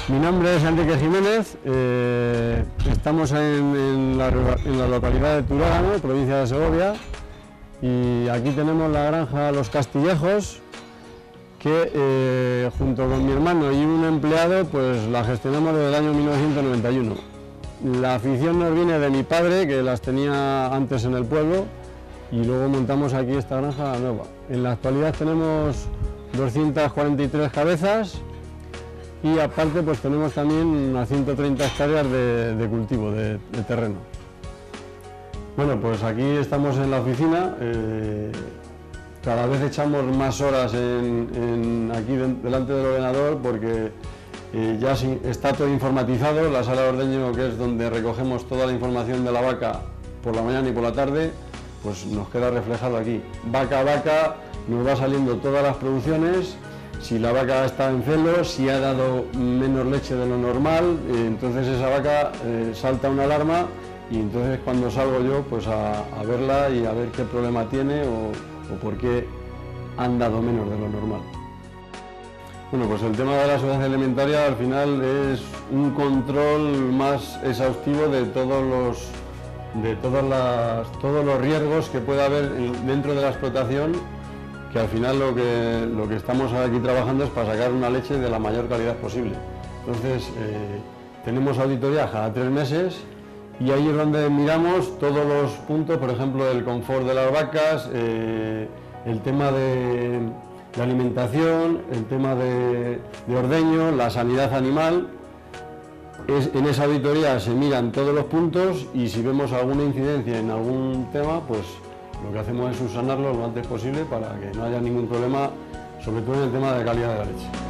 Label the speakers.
Speaker 1: Mi nombre es Enrique Jiménez, estamos en la localidad de Turégano, provincia de Segovia, y aquí tenemos la granja Los Castillejos, que junto con mi hermano y un empleado pues la gestionamos desde el año 1991. La afición nos viene de mi padre, que las tenía antes en el pueblo, y luego montamos aquí esta granja nueva. En la actualidad tenemos 243 cabezas y aparte pues tenemos también unas 130 hectáreas de cultivo, de terreno. Bueno, pues aquí estamos en la oficina, cada vez echamos más horas aquí delante del ordenador porque ya está todo informatizado. La sala de ordeño, que es donde recogemos toda la información de la vaca por la mañana y por la tarde, pues nos queda reflejado aquí. Vaca a vaca nos va saliendo todas las producciones, si la vaca está en celo, si ha dado menos leche de lo normal, entonces esa vaca salta una alarma y entonces cuando salgo yo pues a verla y a ver qué problema tiene o por qué han dado menos de lo normal. Bueno, pues el tema de la seguridad alimentaria al final es un control más exhaustivo de todos los riesgos que pueda haber dentro de la explotación, que al final lo que estamos aquí trabajando es para sacar una leche de la mayor calidad posible. Entonces tenemos auditorías cada 3 meses y ahí es donde miramos todos los puntos, por ejemplo el confort de las vacas, el tema de alimentación, el tema de ordeño, la sanidad animal. En esa auditoría se miran todos los puntos y si vemos alguna incidencia en algún tema, pues lo que hacemos es subsanarlo lo antes posible para que no haya ningún problema, sobre todo en el tema de calidad de la leche.